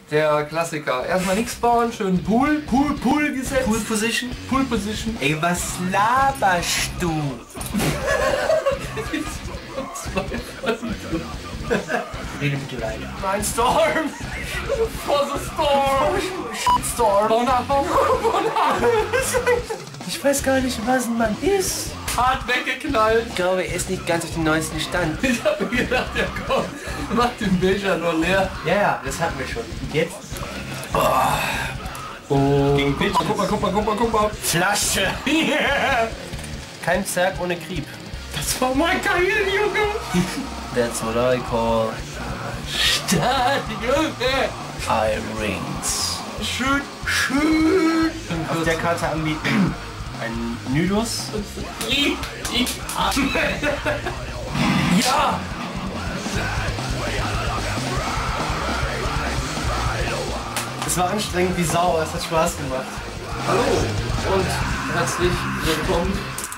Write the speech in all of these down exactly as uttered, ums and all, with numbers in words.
der Klassiker. Erstmal nichts bauen, schön Pool, Pool, Pool gesetzt. Pool Position? Pool Position. Ey, was laberst du? Rede bitte weiter. Nein, Storm! For the Storm! Storm! Bau nach, bau nach, bau nach! Ich weiß gar nicht, was ein Mann ist. Hart weggeknallt! Ich glaube, er ist nicht ganz auf dem neuesten Stand. Ich habe mir gedacht, ja komm, mach den Becher nur leer. Ja, ja, das hatten wir schon. Und jetzt? Oh. Gegen guck mal, guck mal, guck mal, guck mal, guck mal. Flasche! Yeah. Kein Zerg ohne Krieg. Das war mein Keil, Junge! That's what I call Stark, Junge! Iron Rings. Schön, schön! Auf der Karte anbieten ein Nidus. Ja! Es war anstrengend wie Sau, es hat Spaß gemacht. Hallo und herzlich willkommen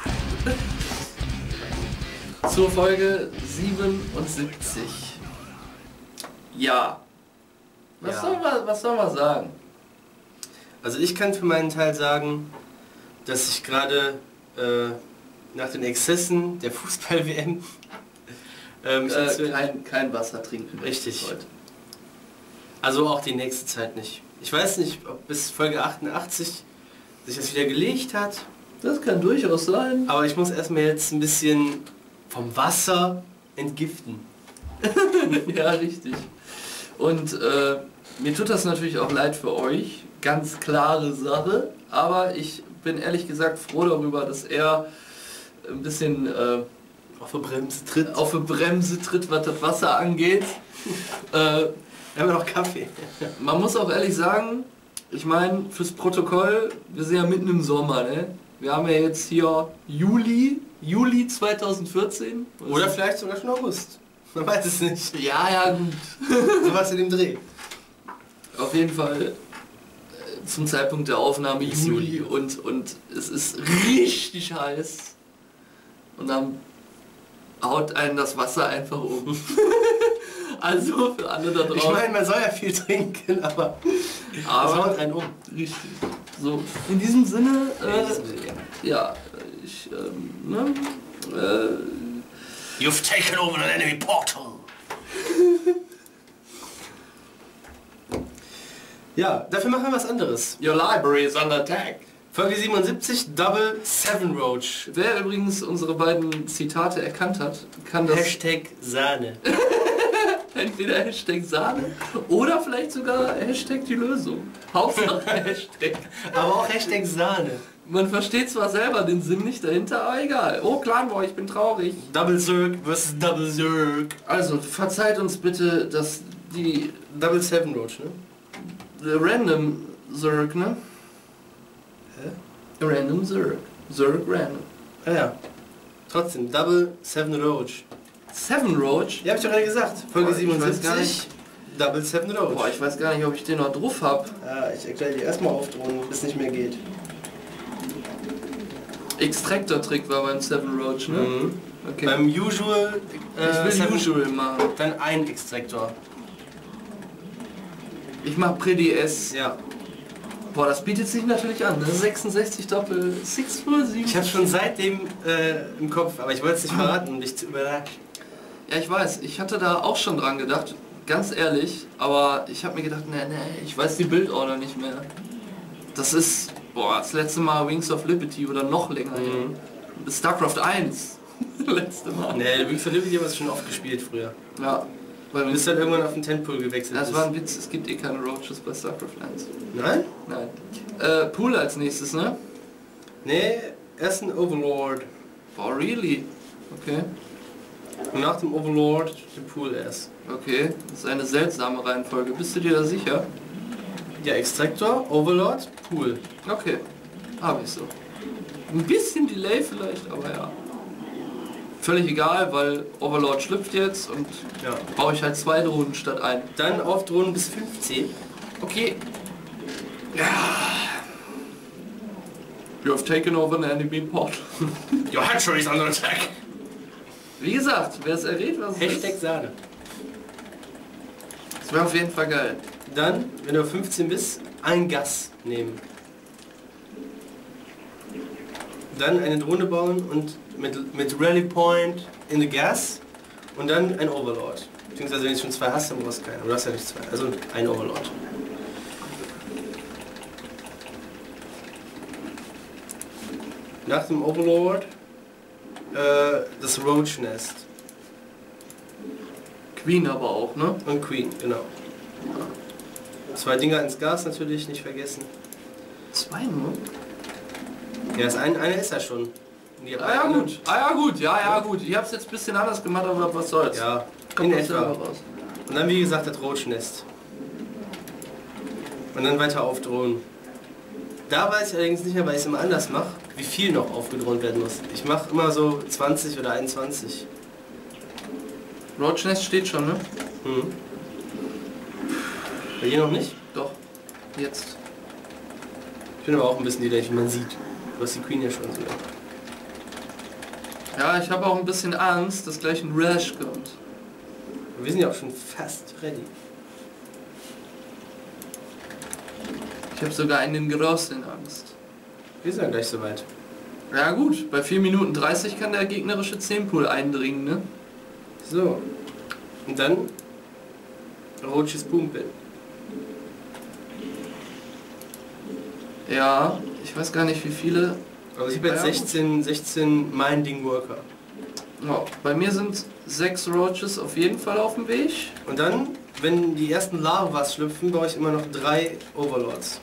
zur Folge siebenundsiebzig. Ja. Was, Ja. Soll man, was soll man sagen? Also ich kann für meinen Teil sagen, dass ich gerade äh, nach den Exzessen der Fußball-W M ähm, ich Äh, kein, kein Wasser trinken. Richtig. Heute. Also auch die nächste Zeit nicht. Ich weiß nicht, ob bis Folge achtundachtzig sich das wieder gelegt hat, Das kann durchaus sein. aber ich muss erstmal jetzt ein bisschen vom Wasser entgiften. Ja, richtig. Und äh, mir tut das natürlich auch leid für euch. Ganz klare Sache. Aber ich bin ehrlich gesagt froh darüber, dass er ein bisschen äh, Auf der Bremse tritt. auf die Bremse tritt, was das Wasser angeht. äh, Wir haben noch Kaffee. man muss auch ehrlich sagen, ich meine, fürs Protokoll, wir sind ja mitten im Sommer, ne? Wir haben ja jetzt hier Juli, Juli zweitausendvierzehn. Oder vielleicht sogar schon August. Man weiß es nicht. Ja, ja, gut. Sowas in dem Dreh. Auf jeden Fall äh, zum Zeitpunkt der Aufnahme Ist Juli, Juli. und, und es ist richtig heiß. Und dann haut einen das Wasser einfach um. Also für alle da Ich draußen. meine, man soll ja viel trinken, aber das Aber haut einen um. richtig. So, in diesem Sinne, äh, Ja. ja, ich, ähm, ne, äh, You've taken over an enemy portal. Ja, dafür machen wir was anderes. your library is under attack. Folge siebenundsiebzig, Double Seven Roach. Wer übrigens unsere beiden Zitate erkannt hat, kann das Hashtag Sahne. entweder Hashtag Sahne oder vielleicht sogar Hashtag die Lösung. Hauptsache Hashtag. Aber auch Hashtag Sahne. Man versteht zwar selber den Sinn nicht dahinter, aber egal. Oh Clanboy, ich bin traurig. Double Zerg versus Double Zerg. Also verzeiht uns bitte, dass die Double Seven Roach, ne? äh, Random Zerg, ne? Hä? Random Zerg. Zerg Random. Ah ja. Trotzdem, Double Seven Roach. Seven Roach? Ja, hab ich doch gerade gesagt. Folge Boah, ich weiß gar siebenundsiebzig, nicht. Double Seven Roach. Boah, ich weiß gar nicht, ob ich den noch drauf hab. Ja, ich erkläre dir erstmal aufdrohen, bis es nicht mehr geht. Extractor-Trick war beim Seven Roach, ne? Mhm. Okay. Beim Usual, äh, ich will Seven- Usual machen. dann ein Extraktor. Ich mach Pretty S. Ja. Boah, das bietet sich natürlich an, ne? sechsundsechzig Doppel, sechs vier sieben. Ich habe schon seitdem äh, im Kopf, aber ich wollte es nicht verraten, um dich zu überraschen. Ja, ich weiß, ich hatte da auch schon dran gedacht, ganz ehrlich, aber ich habe mir gedacht, nee, nee, ich weiß die Bildorder nicht mehr. Das ist, boah, das letzte Mal Wings of Liberty oder noch länger. Mhm. Ja. StarCraft eins. letzte Mal. Nee, Wings of Liberty haben wir schon oft gespielt früher. Ja, weil Du wir bist dann irgendwann auf den Tempool gewechselt. das bist. war ein Witz, es gibt eh keine Roaches bei StarCraft eins. Nein? Nein. Äh, Pool als nächstes, ne? Nee, erst ein Overlord. Boah, really? Okay. Und nach dem Overlord den Pool erst. Okay, das ist eine seltsame Reihenfolge. Bist du dir da sicher? Ja, Extraktor, Overlord, Pool. Okay, habe ich so. Ein bisschen Delay vielleicht, aber ja. Völlig egal, weil Overlord schlüpft jetzt und Ja. baue ich halt zwei Drohnen statt ein. Dann aufdrohen bis fünfzehn. Okay. Ja. You have taken over an enemy port. Your hatchery is under attack. Wie gesagt, wer es errät, was es Hashtag ist, Sahne. das wäre auf jeden Fall geil. Dann, wenn du fünfzehn bist, ein Gas nehmen. Dann eine Drohne bauen und mit, mit Rally Point in the Gas und dann ein Overlord. Beziehungsweise wenn du schon zwei hast, dann brauchst du keinen. Aber du hast ja nicht zwei. Also ein Overlord. Nach dem Overlord äh, das Roach Nest. Queen aber auch, ne? Und Queen, genau. Zwei Dinger ins Gas natürlich, nicht vergessen. Zwei nur? Ja, das eine, eine ist ja schon. Die Ah ja gut, ah ja gut, ja ja gut. Ich hab's jetzt ein bisschen anders gemacht, aber was soll's. Ja, Kommt in aus etwa. selber raus. Und dann wie gesagt das Roach Nest. Und dann weiter aufdrohen. Da weiß ich allerdings nicht mehr, weil ich es immer anders mache, wie viel noch aufgedroht werden muss. Ich mache immer so zwanzig oder einundzwanzig. Roach Nest steht schon, ne? Mhm. Bei dir noch nicht? Doch. Jetzt. Ich bin aber auch ein bisschen delayed, wie man sieht. Du hast die Queen ja schon so. Ja, ich habe auch ein bisschen Angst, dass gleich ein Rash kommt. Wir sind ja auch schon fast ready. Ich habe sogar einen großen Angst. Wir sind ja gleich soweit. Ja gut, bei vier Minuten dreißig kann der gegnerische zehn Pool eindringen, ne? So. Und dann Roaches Pumpe. Ja, ich weiß gar nicht wie viele. Also ich habe jetzt Ja, ja, sechzehn, sechzehn Minding Worker. Oh, bei mir sind sechs Roaches auf jeden Fall auf dem Weg. Und dann, wenn die ersten Larvas schlüpfen, baue ich immer noch drei Overlords.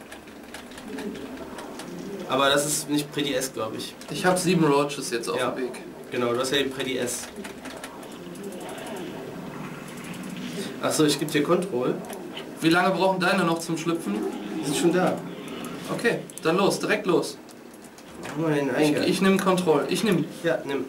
Aber das ist nicht Pretty S, glaube ich. Ich habe sieben Roaches jetzt auf Ja. dem Weg. Genau, du hast ja eben Pretty S. Achso, ich gebe dir Control. Wie lange brauchen deine noch zum Schlüpfen? Die sind schon da. Okay, dann los, direkt los. Machen wir den Ich, Eingang. ich nehme Kontroll. Ich nehme. Ja, nimm.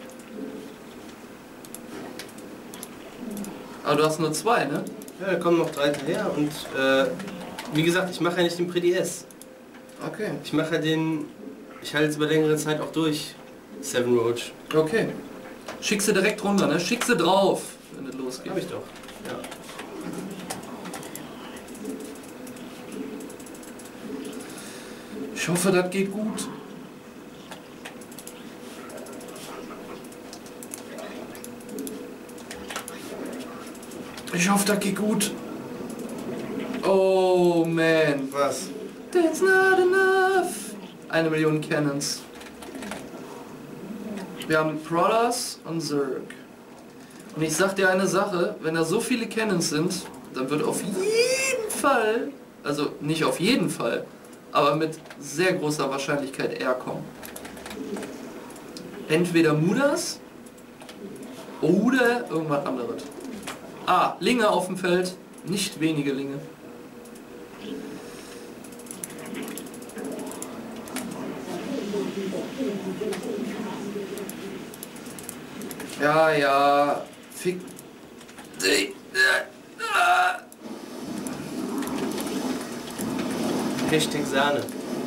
Aber du hast nur zwei, ne? Ja, da kommen noch drei hinterher und äh, wie gesagt, ich mache ja nicht den Pretty S. Okay. Ich mache ja den, ich halte es über längere Zeit auch durch. Seven Roach. Okay. Schick sie direkt runter, ne? Schick sie drauf, wenn es losgeht. Hab ich doch. Ja. Ich hoffe, das geht gut. Ich hoffe, das geht gut. Oh man. Was? That's not enough. Eine Million Cannons. Wir haben Protoss und Zerg. Und ich sag dir eine Sache, wenn da so viele Cannons sind, dann wird auf jeden Fall, also nicht auf jeden Fall, aber mit sehr großer Wahrscheinlichkeit er kommen. Entweder Mudas oder irgendwas anderes. Ah, Linge auf dem Feld, nicht wenige Linge. Ja, ja, fick. Hashtag Sahne.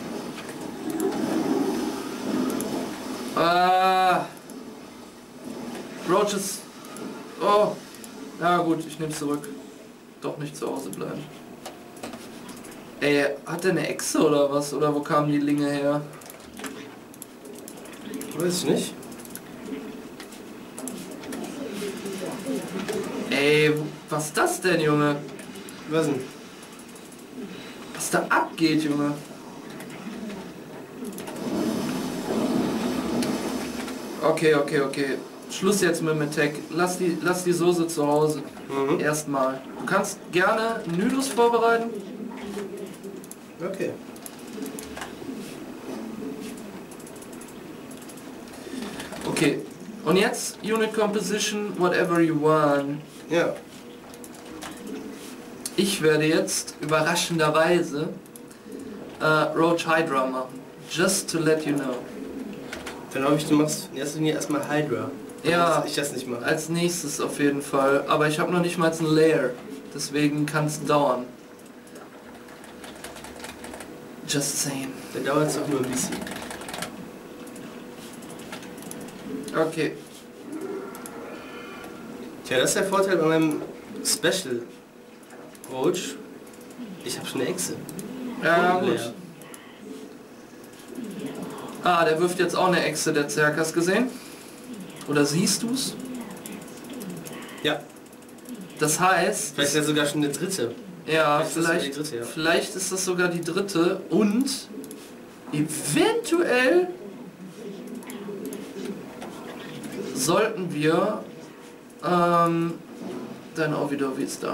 Ah. Roaches. Oh. Ja gut, ich nehm's zurück. Doch nicht zu Hause bleiben. Ey, hat der eine Echse oder was? Oder wo kamen die Linge her? Weiß ich nicht. Ey, was ist das denn, Junge? Was denn? Was da abgeht, Junge? Okay, okay, okay. Schluss jetzt mit dem Attack. Lass die, lass die Soße zu Hause. Mhm. Erstmal. Du kannst gerne Nudus vorbereiten. Okay. Okay. Und jetzt Unit Composition, whatever you want. Ja. Ich werde jetzt überraschenderweise äh, Roach Hydra machen. Just to let you know. Dann glaube ich, du machst in erster Linie erstmal Hydra. Ja, Dass ich das nicht mache. als nächstes auf jeden Fall. Aber ich habe noch nicht mal ein Layer. Deswegen kann es dauern. Just saying. Dann dauert es doch nur ein bisschen. Okay. Tja, das ist der Vorteil bei meinem Special Roach. Ich habe schon eine Echse. Ja, gut. Ah, der wirft jetzt auch eine Echse, der Zerg. Hast du gesehen? Oder siehst du's? Ja. Das heißt... Vielleicht ist ja sogar schon eine dritte. Ja, vielleicht, vielleicht, ist das dritte, ja. vielleicht ist das sogar die dritte und eventuell sollten wir ähm, dann auch wieder wie es da.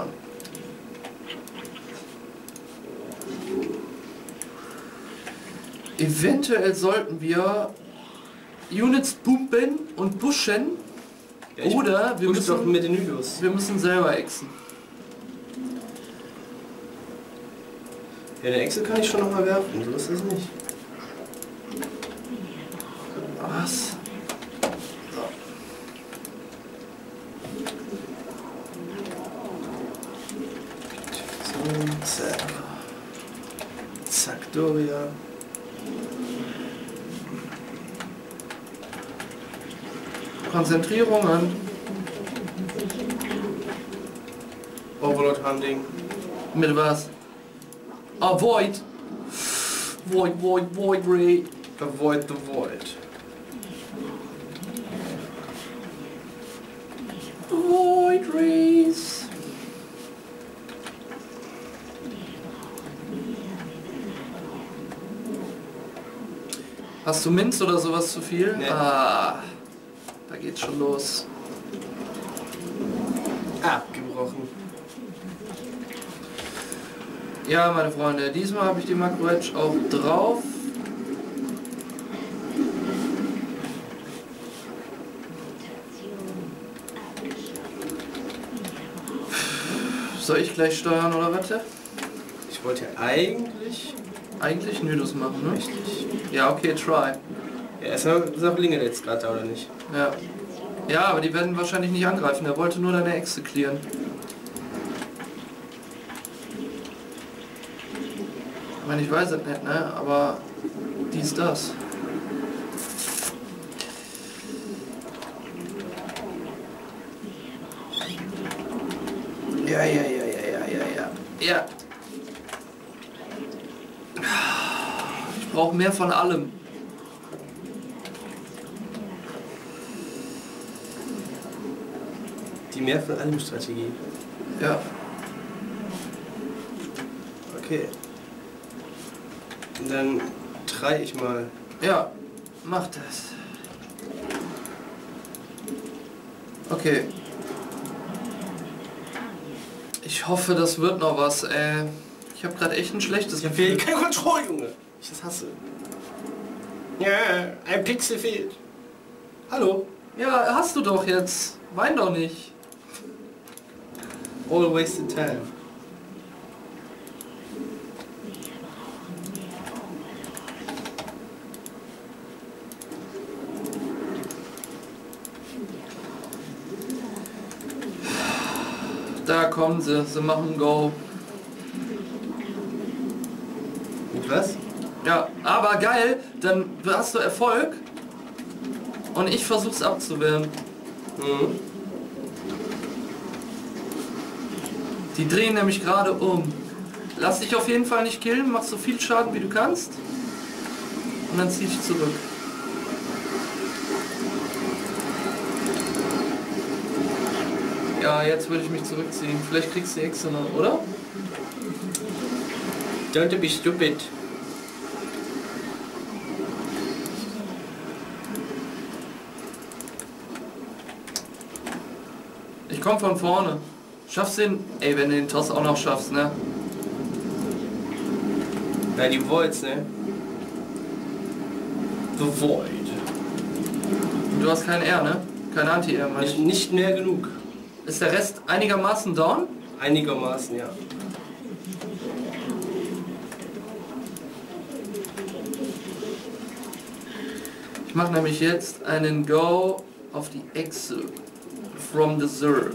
Eventuell sollten wir Units pumpen und pushen, Ja, ich oder wir push doch müssen, mit den Nüdos. wir müssen selber exen. Ja, eine Echse kann ich schon noch mal werfen, so ist es nicht. Was? So, zack. Zack, Doria. Konzentrierung an. Overlord Hunting. Mit was? Avoid. Void, void, void, Ray. Avoid the void. Void Rays. Hast du Minz oder sowas zu viel? Nee. Ah, da geht's schon los. Abgebrochen. Ja, meine Freunde, diesmal habe ich die Makro Edge auch drauf. Soll ich gleich steuern oder was? Ich wollte ja eigentlich... Eigentlich Nüdos machen, ne? Richtig. Ja, okay, try. Ja, erstmal ist auch Linge jetzt gerade da, oder nicht? Ja. Ja, aber die werden wahrscheinlich nicht angreifen. Er wollte nur deine Echse clearen. Ich meine, ich weiß es nicht, ne? Aber dies, das. Ja, ja, ja, ja, ja, ja, ja. Ja. Ich brauche mehr von allem. Die mehr von allem Strategie. Ja. Okay. Und dann try ich mal. Ja, mach das. Okay. Ich hoffe, das wird noch was, ey. Ich habe gerade echt ein schlechtes Ich hab Gefühl. hier kein Kontroll, Junge. Ich das hasse. Ja, ein Pixel fehlt. Hallo. Ja, hast du doch jetzt. Wein doch nicht. All wasted time. Da kommen sie, sie machen Go. Mit was? Ja, aber geil, dann hast du Erfolg und ich versuch's abzuwehren. Mhm. Die drehen nämlich gerade um. Lass dich auf jeden Fall nicht killen, mach so viel Schaden wie du kannst und dann zieh dich zurück. Ja, jetzt würde ich mich zurückziehen. Vielleicht kriegst du die Echse noch, oder? Don't be stupid. Ich komm von vorne. Schaffst den... Ey, wenn du den Toss auch noch schaffst, ne? Ja, die Voids, ne? The Void. Und du hast kein R, ne? Kein Anti-R, meine Nicht, ich. nicht mehr genug. Ist der Rest einigermaßen down? Einigermaßen, ja. Ich mache nämlich jetzt einen Go auf die Echse from the Zerg.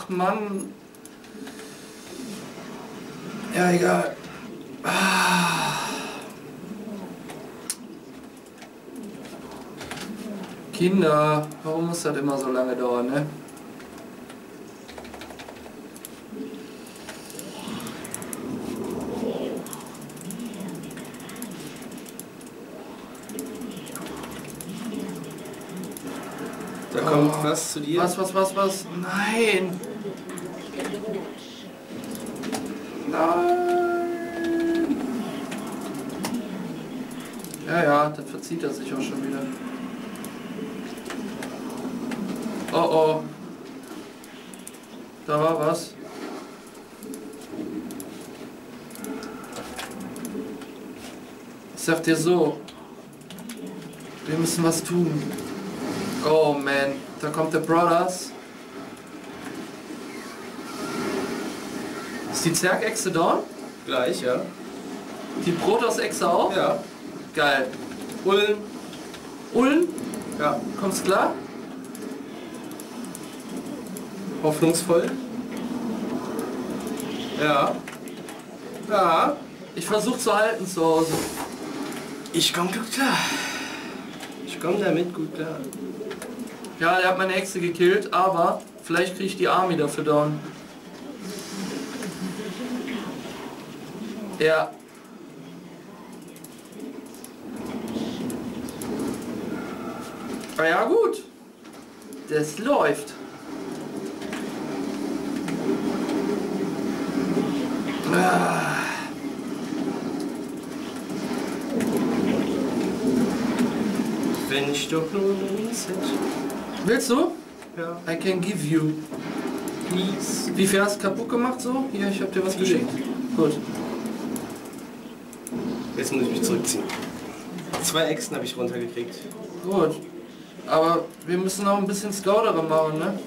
Mann. Ja, egal. Ah. Kinder, warum muss das immer so lange dauern, ne? Da kommt oh, was zu dir. Was, was, was, was? Nein! Nein! Ja, ja, das verzieht er sich auch schon wieder. Oh oh. Da war was. Ich sag dir so. Wir müssen was tun. Oh man, da kommt der Brothers. Ist die Zerg-Echse down? Gleich, ja. Die Protoss-Echse auch? Ja. Geil. Ullen. Ullen? Ja. Kommt's klar? Hoffnungsvoll. Ja. Ja. Ich versuche zu halten zu Hause. Ich komm gut klar. Ich komm damit gut klar. Ja, der hat meine Echse gekillt, aber vielleicht kriege ich die Army dafür down. Ja. Ah ja gut. Das läuft. Ah. Wenn ich doch nur eins hätte. Willst du? Ja. I can give you. Please. Wie viel hast du kaputt gemacht so? Hier, ich hab dir was geschickt. Gut. Jetzt muss ich mich zurückziehen. Zwei Echsen habe ich runtergekriegt. Gut. Aber wir müssen auch ein bisschen Scoutere machen, ne?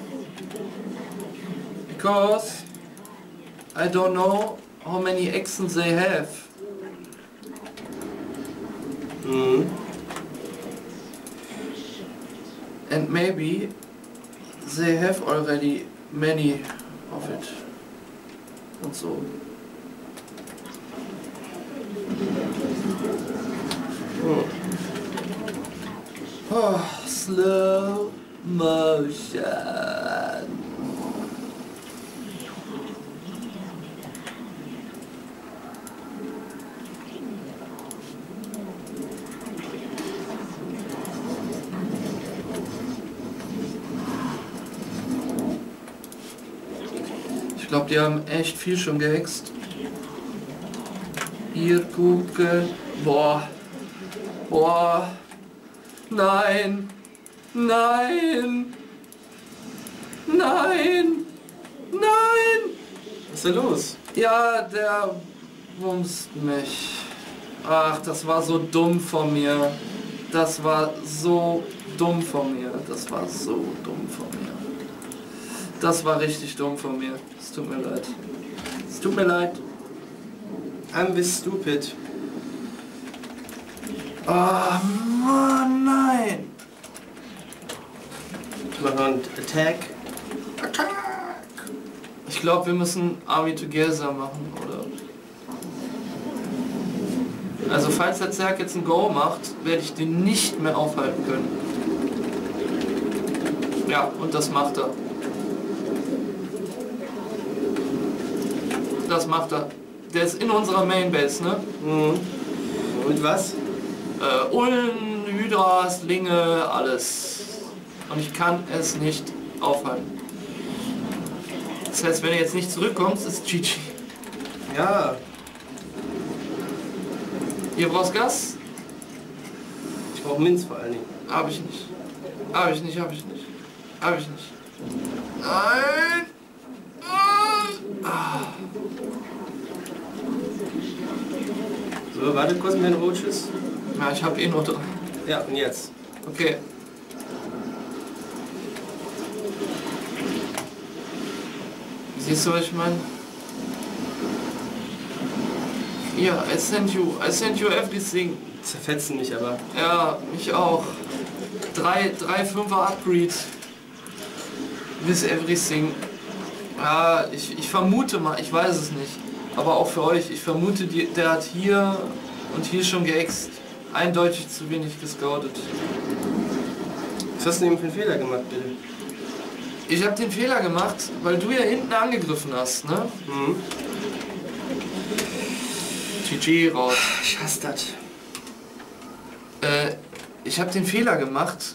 Because I don't know how many Echsen they have. Mhm. And maybe they have already many of it. Und so. Oh. Oh, slow motion. Ich glaube, die haben echt viel schon gehext. Hier gucken. Boah. Boah. Nein. Nein. Nein. Nein. Was ist da los? Ja, der bumst mich. Ach, das war so dumm von mir. Das war so dumm von mir. Das war so dumm von mir. Das war richtig dumm von mir. Es tut mir leid. Es tut mir leid. I'm this stupid. Ah, oh, Mann, nein. Ich mach noch einen Attack. Attack. Ich glaube, wir müssen Army Together machen, oder? Also falls der Zerg jetzt ein Go macht, werde ich den nicht mehr aufhalten können. Ja, und das macht er. Das macht er. Der ist in unserer Mainbase, ne? Mhm. Und was? Äh, Ullen, Hydras, Linge, alles. Und ich kann es nicht aufhalten. Das heißt, wenn er jetzt nicht zurückkommt, ist G G. Ja. Ihr braucht Gas? Ich brauche Minz vor allen Dingen. Hab ich nicht. Hab ich nicht, hab ich nicht. Hab ich nicht. Nein! Ah. So, warte kurz mit den Roaches. Ja, ich hab eh nur drei. Ja, und jetzt? Okay. Siehst du, was ich meine? Ja, I sent you, I sent you everything. Zerfetzen mich aber. Ja, mich auch. Drei, drei Fünfer Upgrade. With everything. Ja, ich, ich vermute mal, ich weiß es nicht. Aber auch für euch, ich vermute, die, der hat hier und hier schon geäxt. Eindeutig zu wenig gescoutet. Was hast du denn für einen Fehler gemacht, bitte? Ich habe den Fehler gemacht, weil du ja hinten angegriffen hast, ne? Mhm. G G raus. Ich hasse das. Äh, ich habe den Fehler gemacht.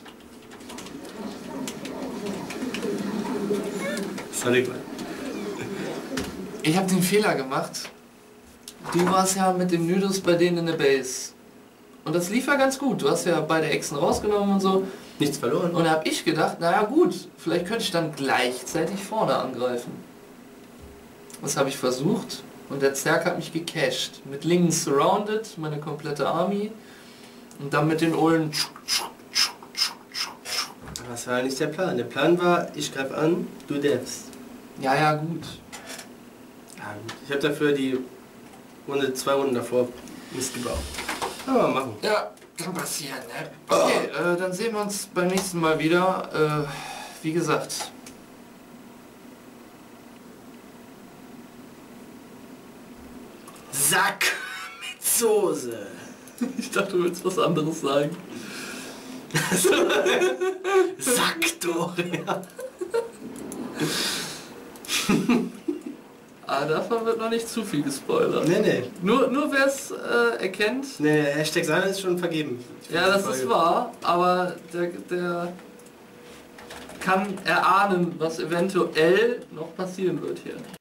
Sorry, Mann. Ich habe den Fehler gemacht. Du warst ja mit dem Nydus bei denen in der Base. Und das lief ja ganz gut. Du hast ja beide Echsen rausgenommen und so. Nichts verloren. Und da habe ich gedacht, naja gut, vielleicht könnte ich dann gleichzeitig vorne angreifen. Das habe ich versucht und der Zerg hat mich gecached. Mit Lingen surrounded, meine komplette Army. Und dann mit den Ullen. Das war ja nicht der Plan. Der Plan war, ich greife an, du darfst. Ja, ja, gut. Ja, gut. Ich habe dafür die Runde, zwei Runden davor Mist gebaut. Aber machen. Ja, kann passieren, ne? Okay, äh, dann sehen wir uns beim nächsten Mal wieder. Äh, wie gesagt. Sack mit Soße. Ich dachte, du willst was anderes sagen. Sack Doria. Ah, davon wird noch nicht zu viel gespoilert. Nee, nee. Nur, nur wer es äh, erkennt. Nee, Hashtag Sana ist schon vergeben. Ja, das ist wahr, aber der, der kann erahnen, was eventuell noch passieren wird hier.